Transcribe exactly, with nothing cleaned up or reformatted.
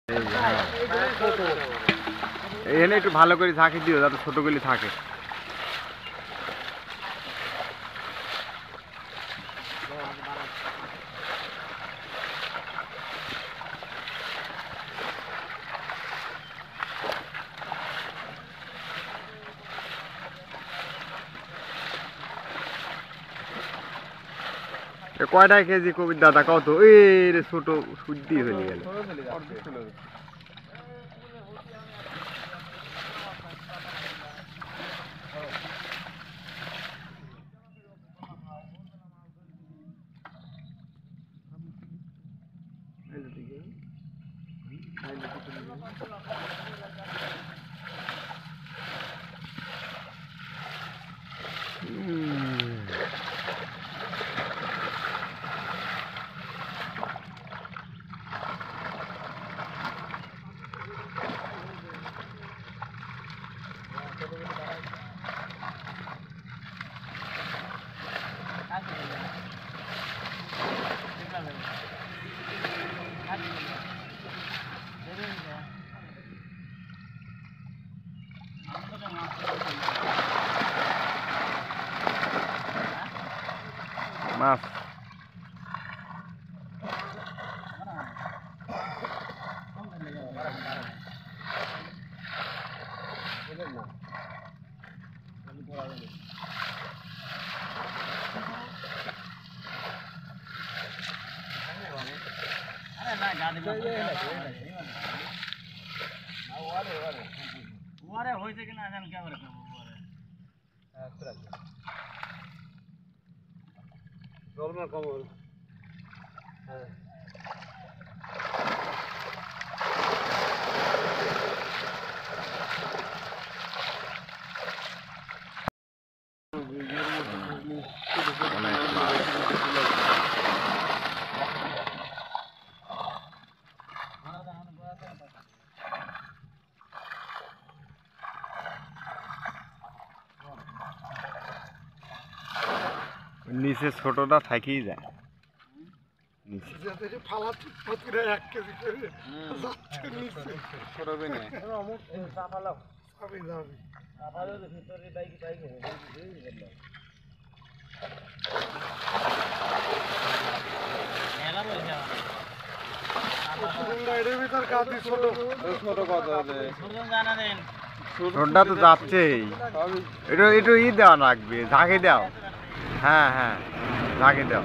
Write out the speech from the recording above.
এখানে একটু ভালো করে ঝাঁকি দিও যাতে ছোটগুলি থাকে। কয়টা কেজি কবির দাদা কত? এই রে ছোট শুদ্ধি হয়ে গেল। মাছ হয়েছে কিনা জানি কেমন জলমা কমল। হ্যাঁ নিচে ছোটটা থাকেই যায় ছোটটা তো যাচ্ছেই। একটু একটু ই দেওয়া লাগবে, ঝাঁকি দাও। হ্যাঁ হ্যাঁ ঝাঁকি দাও।